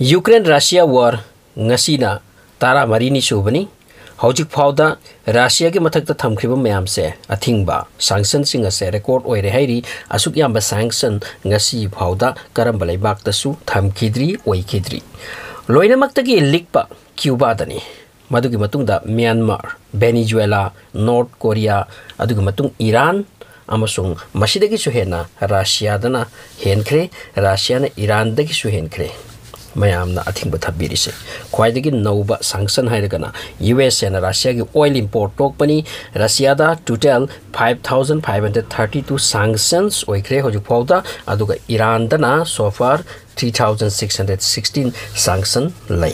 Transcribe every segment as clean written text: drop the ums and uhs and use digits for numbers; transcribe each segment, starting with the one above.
Ukraine Russia war ngasina tara marini subani hojik phawda Russia ge mathakta thamkhriba mayam se athingba sanction singa se record oire hairi asuk yamba sanction ngasi phawda karamba leibak tasu thamkhidri oikhidri loinamakta gi likpa Cuba dani madugi matungda Myanmar Venezuela North Korea adugi matung Iran amasung masidagi suhena Russia dana henkre Russia na Iran dagi suhenkre mayamna athingba thabirise khwaidagi nauba sanction hairagana US and Russia gi oil import tokpani Russia da total 5532 sanctions oikre hoju phawda aduga Iran dana so far 3616 sanction lay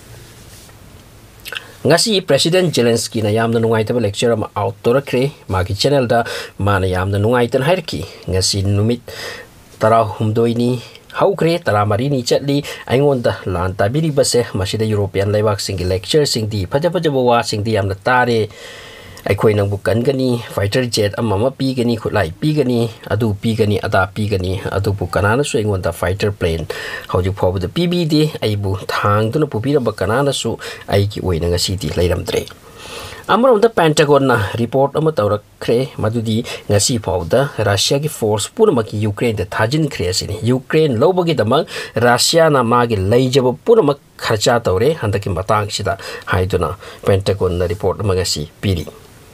ngasi President Zelensky na yamna nungaitaba lecture ama out torakre magi channel da mana yamna nungaitan hairki ngasi numit tara humdoini haukre tara marini chatli aingonda lan tabiri base masida European leibak singi lecture singdi phaja wa singdi yamna tare aikhoi nang bukan gani fighter jet amama pi gani khulai pi gani adu pi gani ada pi gani adu bukanana su aingonda fighter plane hauju phobu da pbd aibu thang tuna pupira bakanana su aiki oina ngasi ti leiramdre amrom da Pentagon na report ama tawrakre madudi ngasi phawda Russia gi force punamaki Ukraine da thajin khresini Ukraine lobagi damang Russia na magi leijaba punamak kharcha tawre handaki matang sida haiduna Pentagon na report ama ngasi piri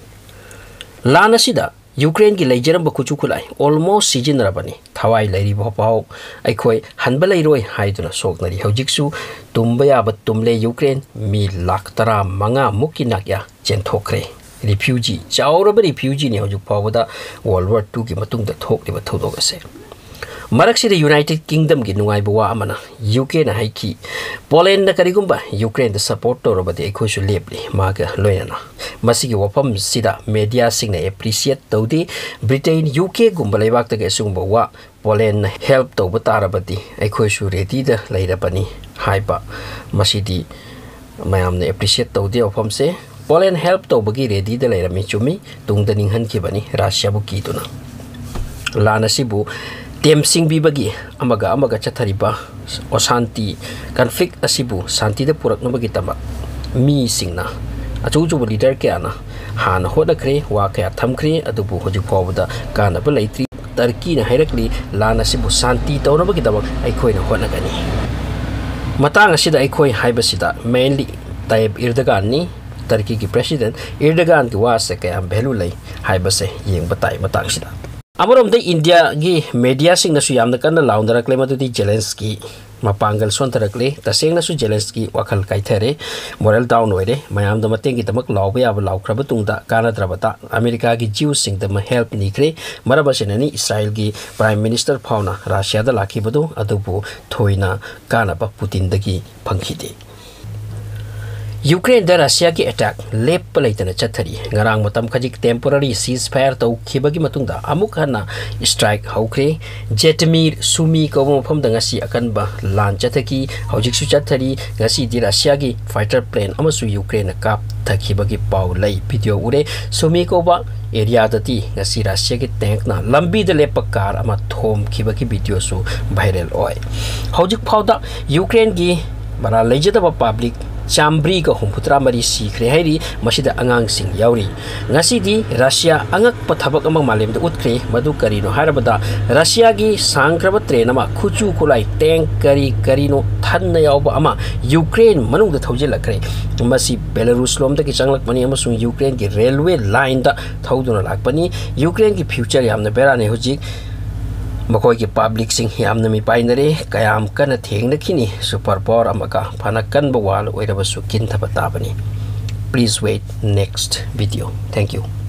lana sida Ukraine gi leijaram bakuchu kulai almost season rabani thawai lairi bhapau aikhoi hanba leiroi haiduna soknari hojiksu tumba yaba tumle Ukraine mi lakh tara manga muki nakya chenthokre refugee chawraba refugee ni hojuk pawda World War II gi matungda thokliba thodok ase maraksida United Kingdom gi nungai bawa amana UK na haiki Poland na karigumba Ukraine da support torobadi ekhosu lepli maga loyana masigi wapam sida media singna appreciate tawdi Britain UK gumba leibak ta ge sungba wa Poland help to batarabadi ekhosu ready da leirabani haiba masidi mayamne appreciate tawdi wapam se Poland help to bagi ready da leirami chumi tungda ninghan kibani Russia bu kituna lana sibu Temsing bibagi amaga chathariba osanti conflict asibu santi da purak nabagi tama mi singna achuju leader kyana han hoda kre wa kya thamkre adubu hoju phawda kana ba leitri Turkey na hairakli lana sibu santi tawnabagi tama aikoi na hona gani matang asida aikoi haibasida mainly Tayyip Erdogan ni Turkey ki president Erdogan ki wa se kaya belu lai haibase yeng batai matang sida Amarom da India gi media sing nasu yamna kana laundara klema tu di Zelensky mapangal sontarakle taseng nasu Zelensky wakal kaithare moral down oire mayam da mateng gi tamak lawba ya law khraba tungda kana drabata America gi Jews sing da help nikre marabasenani Israel gi prime minister phauna Russia da lakhi badu adubu thoina kana ba Putin da gi phangkhide Ukraine da Russia ki attack lep palaitana chathari ngarang matam khajik temporary ceasefire tau khibagi matungda amuk hana strike haukre Jetmir Sumi ko mofam da ngasi akan ba lan chathaki hojik su chathari ngasi di Russia gi fighter plane amasu Ukraine kap thakibagi pau lai video ure Sumi ko ba area dati ngasi Russia gi tank na lambi da lepakar ama thom khibagi video su viral oi hojik phawda Ukraine gi bara lejada ba public Chambri ko humputra mari sikhre hairi masida angang sing yauri ngasi di Russia angak pathabak amang malem da utkre madu karino harabada Russia gi sangkraba train ama khuchu kulai tank kari no thanna yawba ama Ukraine manung da thojil lakre masi Belarus lom da ki changlak mani ama sung Ukraine gi railway line da thoduna lakpani Ukraine gi future yamna berane hojik Makoi ki public sing yamna mi painare kayam kana thengna khini super power amaka phanakan bawal oirabasu kin thaba tabani. Please wait next video. Thank you.